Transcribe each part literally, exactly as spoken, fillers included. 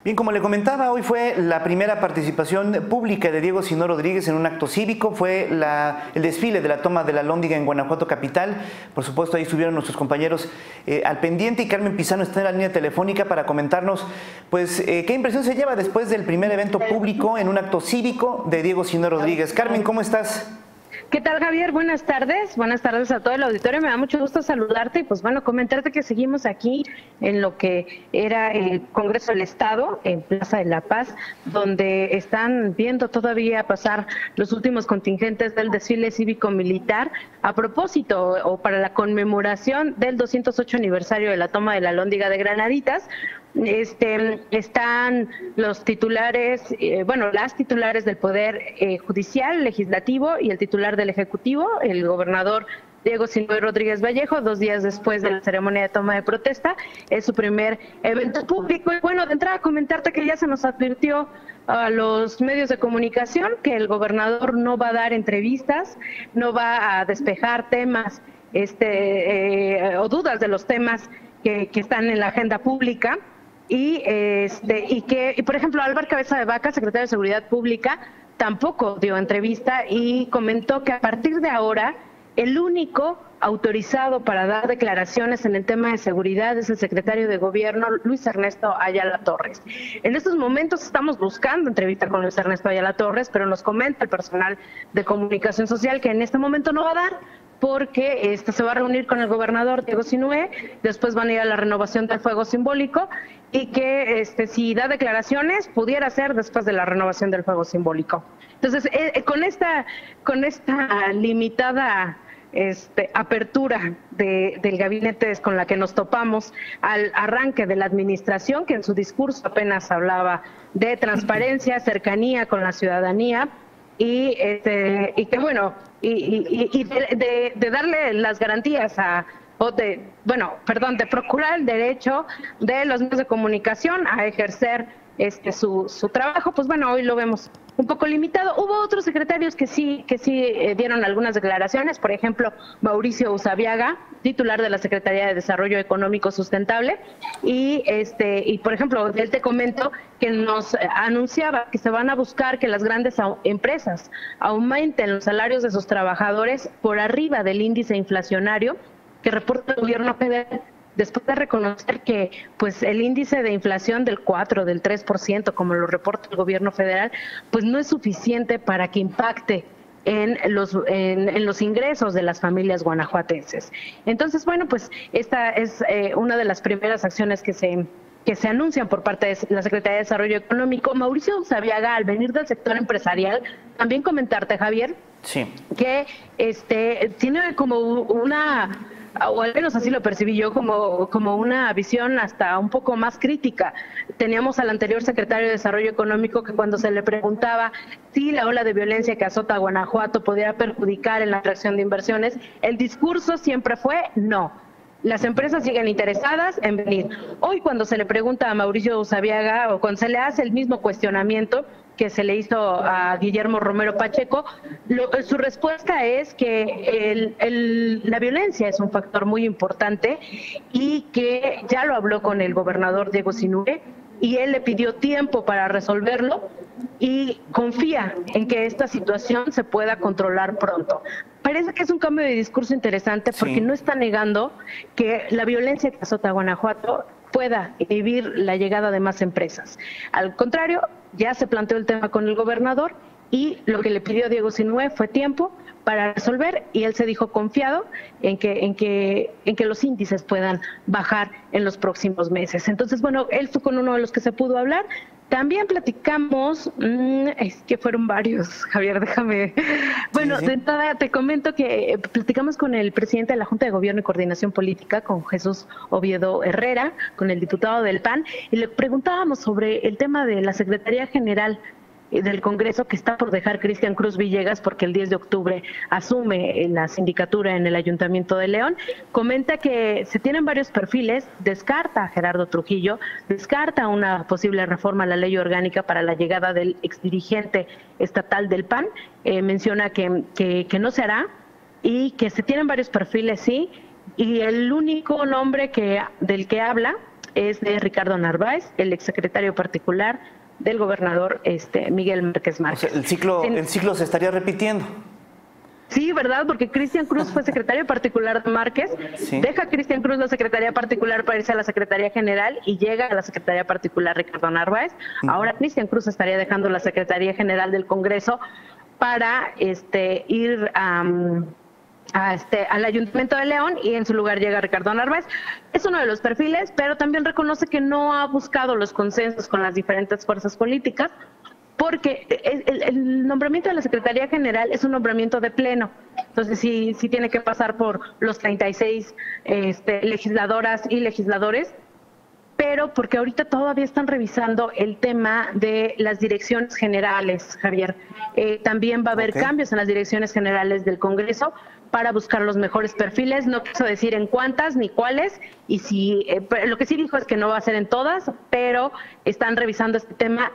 Bien, como le comentaba, hoy fue la primera participación pública de Diego Sinue Rodríguez en un acto cívico. Fue la, el desfile de la toma de la Lóndiga en Guanajuato capital. Por supuesto, ahí estuvieron nuestros compañeros eh, al pendiente, y Carmen Pizano está en la línea telefónica para comentarnos pues eh, qué impresión se lleva después del primer evento público en un acto cívico de Diego Sinue Rodríguez. Carmen, ¿cómo estás? ¿Qué tal, Javier? Buenas tardes. Buenas tardes a todo el auditorio. Me da mucho gusto saludarte y pues bueno, comentarte que seguimos aquí en lo que era el Congreso del Estado, en Plaza de la Paz, donde están viendo todavía pasar los últimos contingentes del desfile cívico-militar a propósito o para la conmemoración del doscientos ocho aniversario de la toma de la Lóndiga de Granaditas. Este, están los titulares, eh, bueno, las titulares del Poder eh, Judicial, Legislativo y el titular del Ejecutivo, el gobernador Diego Sinue Rodríguez Vallejo, dos días después de la ceremonia de toma de protesta. Es su primer evento público. Y bueno, de entrada comentarte que ya se nos advirtió a los medios de comunicación que el gobernador no va a dar entrevistas, no va a despejar temas este, eh, o dudas de los temas que, que están en la agenda pública. Y este y que, y por ejemplo, Álvaro Cabeza de Vaca, secretario de Seguridad Pública, tampoco dio entrevista y comentó que a partir de ahora el único autorizado para dar declaraciones en el tema de seguridad es el secretario de Gobierno, Luis Ernesto Ayala Torres. En estos momentos estamos buscando entrevista con Luis Ernesto Ayala Torres, pero nos comenta el personal de comunicación social que en este momento no va a dar, porque este, se va a reunir con el gobernador Diego Sinue, después van a ir a la renovación del fuego simbólico, y que este, si da declaraciones pudiera ser después de la renovación del fuego simbólico. Entonces, eh, con esta con esta limitada este, apertura de, del gabinete es con la que nos topamos al arranque de la administración, que en su discurso apenas hablaba de transparencia, cercanía con la ciudadanía, y este y que bueno y, y, y de, de, de darle las garantías a o de bueno perdón de procurar el derecho de los medios de comunicación a ejercer este su su trabajo. Pues bueno, hoy lo vemos un poco limitado. Hubo otros secretarios que sí que sí eh, dieron algunas declaraciones, por ejemplo, Mauricio Usabiaga, titular de la Secretaría de Desarrollo Económico Sustentable, y este y por ejemplo, él te comento que nos anunciaba que se van a buscar que las grandes empresas aumenten los salarios de sus trabajadores por arriba del índice inflacionario que reporta el gobierno federal, después de reconocer que pues el índice de inflación del cuatro, del tres por ciento, como lo reporta el gobierno federal, pues no es suficiente para que impacte en los en, en los ingresos de las familias guanajuatenses. Entonces, bueno, pues esta es eh, una de las primeras acciones que se que se anuncian por parte de la Secretaría de Desarrollo Económico. Mauricio Usabiaga, al venir del sector empresarial, también comentarte, Javier, sí, que este tiene como una, o al menos así lo percibí yo, como, como una visión hasta un poco más crítica. Teníamos al anterior secretario de Desarrollo Económico que cuando se le preguntaba si la ola de violencia que azota a Guanajuato podría perjudicar en la atracción de inversiones, el discurso siempre fue no. Las empresas siguen interesadas en venir. Hoy, cuando se le pregunta a Mauricio Usabiaga, o cuando se le hace el mismo cuestionamiento que se le hizo a Guillermo Romero Pacheco, lo, su respuesta es que el, el, la violencia es un factor muy importante y que ya lo habló con el gobernador Diego Sinue y él le pidió tiempo para resolverlo y confía en que esta situación se pueda controlar pronto. Parece que es un cambio de discurso interesante porque sí, no está negando que la violencia que azota a Guanajuato pueda inhibir la llegada de más empresas. Al contrario, ya se planteó el tema con el gobernador y lo que le pidió Diego Sinue fue tiempo para resolver, y él se dijo confiado en que en que en que los índices puedan bajar en los próximos meses. Entonces, bueno, él fue con uno de los que se pudo hablar. También platicamos, mmm, es que fueron varios, Javier, déjame. Bueno, sí, sí. de entrada te comento que platicamos con el presidente de la Junta de Gobierno y Coordinación Política, con Jesús Oviedo Herrera, con el diputado del P A N, y le preguntábamos sobre el tema de la Secretaría General del Congreso que está por dejar Cristian Cruz Villegas porque el diez de octubre asume la sindicatura en el Ayuntamiento de León. Comenta que se tienen varios perfiles, descarta a Gerardo Trujillo, descarta una posible reforma a la ley orgánica para la llegada del exdirigente estatal del P A N, eh, menciona que, que, que no se hará y que se tienen varios perfiles, sí, y el único nombre que del que habla es de Ricardo Narváez, el exsecretario particular del gobernador este, Miguel Márquez Márquez. O sea, el ciclo, el ciclo se estaría repitiendo. Sí, ¿verdad? Porque Cristian Cruz fue secretario particular de Márquez, sí. Deja Cristian Cruz la secretaría particular para irse a la Secretaría General y llega a la secretaría particular Ricardo Narváez. Uh-huh. Ahora Cristian Cruz estaría dejando la Secretaría General del Congreso para este, ir um, a este, al Ayuntamiento de León y en su lugar llega Ricardo Narváez. Es uno de los perfiles, pero también reconoce que no ha buscado los consensos con las diferentes fuerzas políticas, porque el, el nombramiento de la Secretaría General es un nombramiento de pleno, entonces sí, sí tiene que pasar por los treinta y seis este, legisladoras y legisladores, pero porque ahorita todavía están revisando el tema de las direcciones generales, Javier. Eh, también va a haber okay. cambios en las direcciones generales del Congreso para buscar los mejores perfiles, no quiso decir en cuántas ni cuáles, y si eh, lo que sí dijo es que no va a ser en todas, pero están revisando este tema.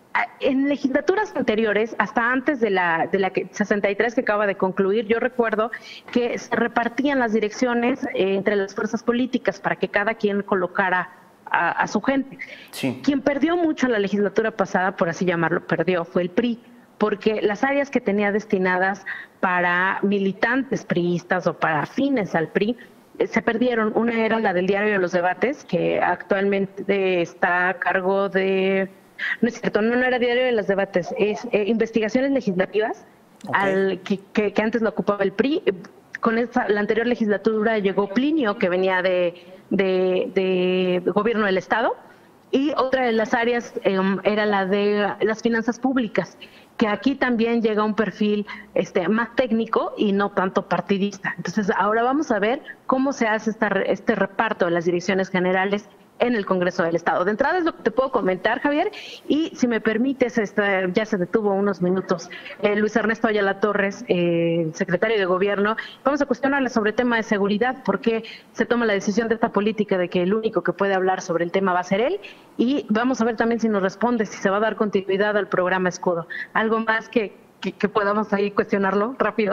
En legislaturas anteriores, hasta antes de la, de la sesenta y tres que acaba de concluir, yo recuerdo que se repartían las direcciones eh, entre las fuerzas políticas para que cada quien colocara a, a su gente. Sí. Quien perdió mucho en la legislatura pasada, por así llamarlo, perdió, fue el P R I, porque las áreas que tenía destinadas para militantes priistas o para afines al P R I eh, se perdieron. Una era la del Diario de los Debates, que actualmente está a cargo de... No es cierto, no, no era Diario de los Debates, es eh, Investigaciones Legislativas, okay. al, que, que, que antes lo ocupaba el P R I. Con esta, la anterior legislatura llegó Plinio, que venía de, de, de Gobierno del Estado, y otra de las áreas eh, era la de las finanzas públicas, que aquí también llega un perfil este, más técnico y no tanto partidista. Entonces, ahora vamos a ver cómo se hace esta, este reparto de las direcciones generales en el Congreso del Estado. De entrada es lo que te puedo comentar, Javier, y si me permites, este, ya se detuvo unos minutos eh, Luis Ernesto Ayala Torres, eh, secretario de Gobierno. Vamos a cuestionarle sobre el tema de seguridad, por qué se toma la decisión de esta política de que el único que puede hablar sobre el tema va a ser él, y vamos a ver también si nos responde, si se va a dar continuidad al programa Escudo. ¿Algo más que, que, que podamos ahí cuestionarlo rápido?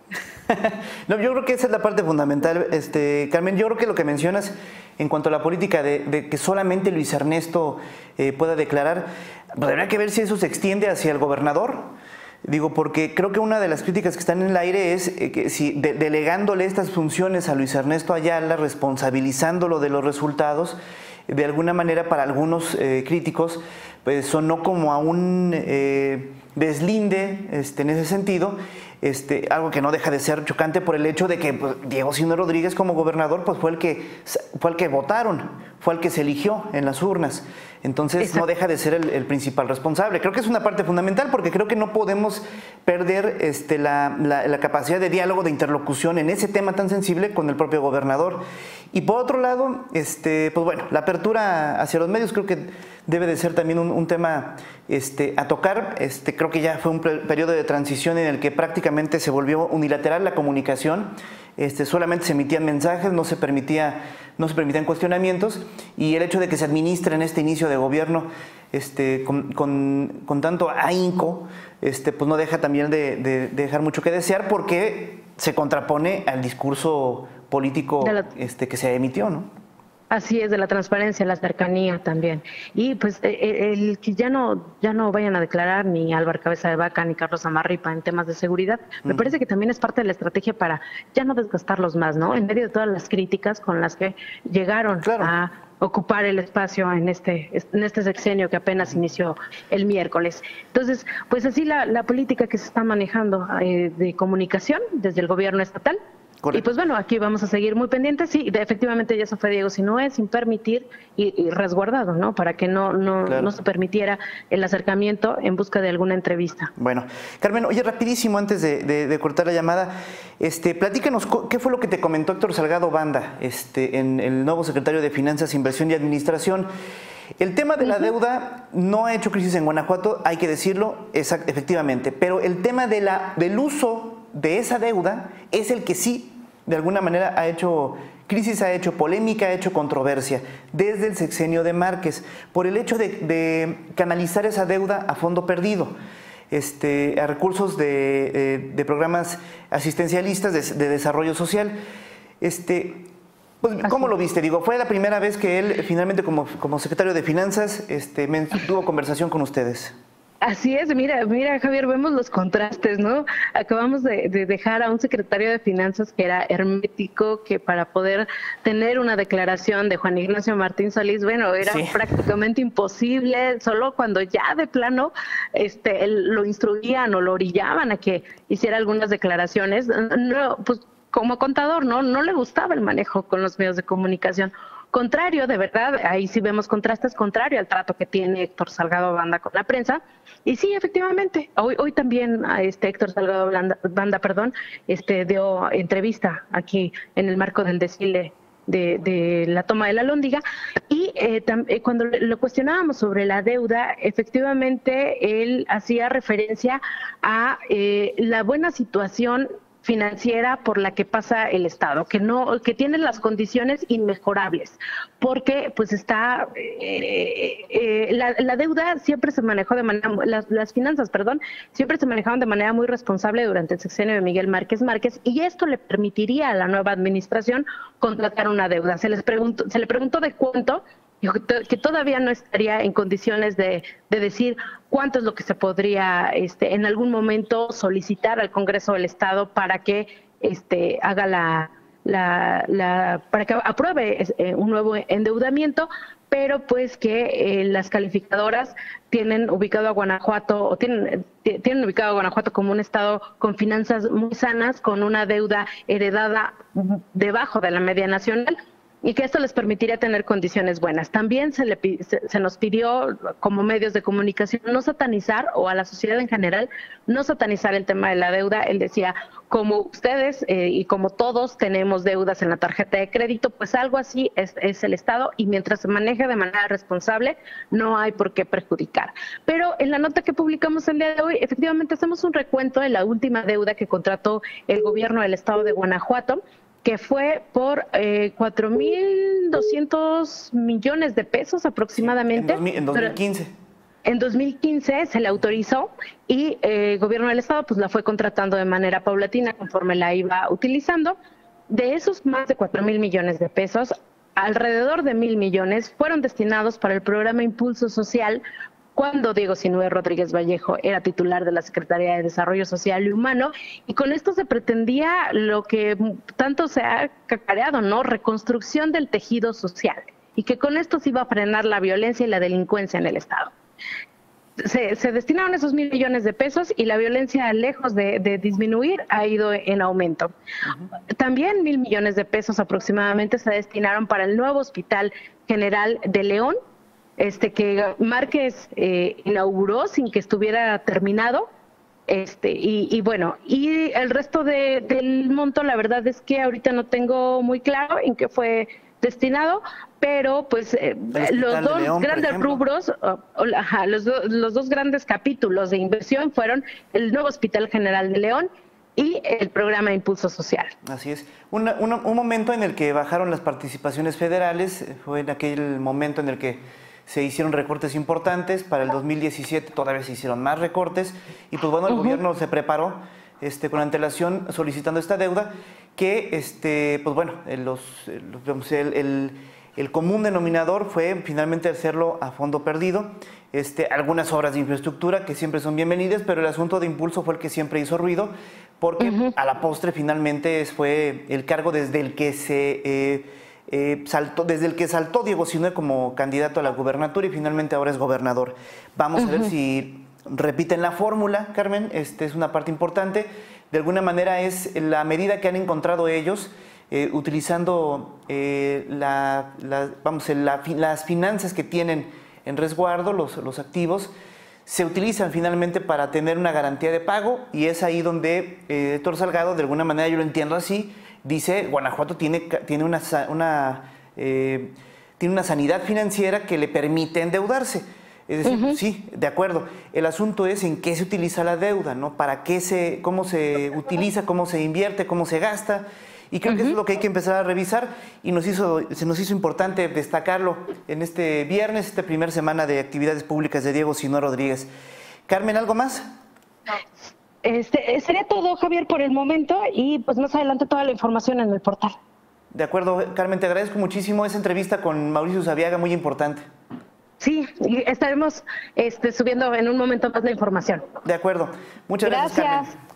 No, yo creo que esa es la parte fundamental, este, Carmen. Yo creo que lo que mencionas en cuanto a la política de, de que solamente Luis Ernesto eh, pueda declarar, pues habrá que ver si eso se extiende hacia el gobernador. Digo, porque creo que una de las críticas que están en el aire es eh, que si de, delegándole estas funciones a Luis Ernesto Ayala, responsabilizándolo de los resultados, de alguna manera para algunos eh, críticos, pues sonó como a un eh, deslinde este, en ese sentido. Este, algo que no deja de ser chocante por el hecho de que pues, Diego Sinue Rodríguez como gobernador pues, fue, el que, fue el que votaron, fue el que se eligió en las urnas. Entonces Exacto. no deja de ser el, el principal responsable. Creo que es una parte fundamental porque creo que no podemos perder este, la, la, la capacidad de diálogo, de interlocución en ese tema tan sensible con el propio gobernador. Y por otro lado, este, pues bueno, la apertura hacia los medios creo que debe de ser también un, un tema este, a tocar. Este, creo que ya fue un periodo de transición en el que prácticamente se volvió unilateral la comunicación. Este, solamente se emitían mensajes, no se permitía, no se permitían cuestionamientos, y el hecho de que se administre en este inicio de gobierno este, con, con, con tanto ahínco, este, pues no deja también de, de, de dejar mucho que desear, porque se contrapone al discurso político este, que se emitió, ¿no? Así es, de la transparencia, la cercanía también. Y pues el que ya no ya no vayan a declarar ni Álvaro Cabeza de Vaca ni Carlos Amarripa en temas de seguridad, me parece que también es parte de la estrategia para ya no desgastarlos más, ¿no? En medio de todas las críticas con las que llegaron claro. a ocupar el espacio en este en este sexenio que apenas inició el miércoles. Entonces, pues así la, la política que se está manejando eh, de comunicación desde el gobierno estatal. Correcto. Y pues bueno, aquí vamos a seguir muy pendientes. Sí, efectivamente ya se fue Diego Sinue sin permitir y, y resguardado, ¿no? Para que no, no, claro. no se permitiera el acercamiento en busca de alguna entrevista. Bueno, Carmen, oye, rapidísimo antes de, de, de cortar la llamada, este, platícanos, ¿qué fue lo que te comentó Héctor Salgado Banda, este, en el nuevo secretario de Finanzas, Inversión y Administración? El tema de la deuda no ha hecho crisis en Guanajuato, hay que decirlo, exact, efectivamente, pero el tema de la, del uso de esa deuda es el que sí, de alguna manera, ha hecho crisis, ha hecho polémica, ha hecho controversia desde el sexenio de Márquez, por el hecho de, de canalizar esa deuda a fondo perdido, este, a recursos de, de, de programas asistencialistas de, de desarrollo social. Este, Pues, ¿cómo lo viste? Digo, fue la primera vez que él finalmente como, como secretario de Finanzas este, tuvo conversación con ustedes. Así es, mira, mira Javier, vemos los contrastes, ¿no? Acabamos de, de dejar a un secretario de Finanzas que era hermético, que para poder tener una declaración de Juan Ignacio Martín Solís, bueno, era sí. prácticamente imposible, solo cuando ya de plano este, él, lo instruían o lo orillaban a que hiciera algunas declaraciones, no, pues como contador, ¿no? No le gustaba el manejo con los medios de comunicación. Contrario, de verdad, ahí sí vemos contrastes, contrario al trato que tiene Héctor Salgado Banda con la prensa. Y sí, efectivamente, hoy hoy también a este Héctor Salgado Banda, Banda perdón, este dio entrevista aquí en el marco del desfile de, de la toma de la Alhóndiga. Y eh, tam, eh, cuando lo cuestionábamos sobre la deuda, efectivamente él hacía referencia a eh, la buena situación financiera por la que pasa el Estado, que no, que tiene las condiciones inmejorables, porque pues está eh, eh, la, la deuda siempre se manejó de manera, las, las finanzas, perdón, siempre se manejaban de manera muy responsable durante el sexenio de Miguel Márquez Márquez, y esto le permitiría a la nueva administración contratar una deuda. Se les preguntó, se le preguntó de cuánto, que todavía no estaría en condiciones de, de decir cuánto es lo que se podría este, en algún momento solicitar al Congreso del Estado para que este, haga la, la, la para que apruebe eh, un nuevo endeudamiento, pero pues que eh, las calificadoras tienen ubicado a Guanajuato o tienen tienen ubicado a Guanajuato como un estado con finanzas muy sanas, con una deuda heredada debajo de la media nacional, y que esto les permitiría tener condiciones buenas. También se, le, se, se nos pidió como medios de comunicación no satanizar, o a la sociedad en general, no satanizar el tema de la deuda. Él decía, como ustedes eh, y como todos tenemos deudas en la tarjeta de crédito, pues algo así es, es el Estado, y mientras se maneje de manera responsable, no hay por qué perjudicar. Pero en la nota que publicamos el día de hoy, efectivamente hacemos un recuento de la última deuda que contrató el gobierno del Estado de Guanajuato, que fue por eh, cuatro mil doscientos millones de pesos aproximadamente. Sí, en, dos mil quince. En dos mil quince se le autorizó, y eh, el gobierno del Estado pues la fue contratando de manera paulatina conforme la iba utilizando. De esos más de cuatro mil millones de pesos, alrededor de mil millones fueron destinados para el programa Impulso Social, cuando Diego Sinúe Rodríguez Vallejo era titular de la Secretaría de Desarrollo Social y Humano, y con esto se pretendía lo que tanto se ha cacareado, ¿no? Reconstrucción del tejido social, y que con esto se iba a frenar la violencia y la delincuencia en el Estado. Se, se destinaron esos mil millones de pesos, y la violencia, lejos de, de disminuir, ha ido en aumento. Uh-huh. También mil millones de pesos aproximadamente se destinaron para el nuevo Hospital General de León, este que Márquez eh, inauguró sin que estuviera terminado, este y, y bueno, y el resto de, del monto, la verdad es que ahorita no tengo muy claro en qué fue destinado, pero pues eh, los dos León, grandes rubros, o, o, ajá, los, do, los dos grandes capítulos de inversión fueron el nuevo Hospital General de León y el programa Impulso Social. Así es. Una, una, un momento en el que bajaron las participaciones federales, fue en aquel momento en el que se hicieron recortes importantes. Para el dos mil diecisiete todavía se hicieron más recortes, y pues bueno, el uh-huh. gobierno se preparó este, con antelación solicitando esta deuda, que este, pues bueno, los, los, el, el, el común denominador fue finalmente hacerlo a fondo perdido. Este, algunas obras de infraestructura que siempre son bienvenidas, pero el asunto de Impulso fue el que siempre hizo ruido, porque uh-huh. a la postre finalmente fue el cargo desde el que se... Eh, Eh, saltó, desde el que saltó Diego Sinúe como candidato a la gubernatura, y finalmente ahora es gobernador. Vamos uh-huh. a ver si repiten la fórmula, Carmen. Este es una parte importante. De alguna manera es la medida que han encontrado ellos, eh, utilizando eh, la, la, vamos, la, las finanzas que tienen en resguardo, los, los activos, se utilizan finalmente para tener una garantía de pago, y es ahí donde eh, Héctor Salgado, de alguna manera yo lo entiendo así, dice, Guanajuato tiene, tiene, una, una, eh, tiene una sanidad financiera que le permite endeudarse. Es decir, uh-huh. sí, de acuerdo. El asunto es en qué se utiliza la deuda, ¿no? Para qué se, cómo se utiliza, cómo se invierte, cómo se gasta. Y creo uh-huh. que eso es lo que hay que empezar a revisar, y nos hizo, se nos hizo importante destacarlo en este viernes, esta primera semana de actividades públicas de Diego Sinúe Rodríguez. Carmen, ¿algo más? Este, sería todo, Javier, por el momento, y pues más adelante toda la información en el portal. De acuerdo, Carmen, te agradezco muchísimo esa entrevista con Mauricio Usabiaga, muy importante. Sí, y estaremos este, subiendo en un momento más la información. De acuerdo. Muchas gracias, gracias Carmen.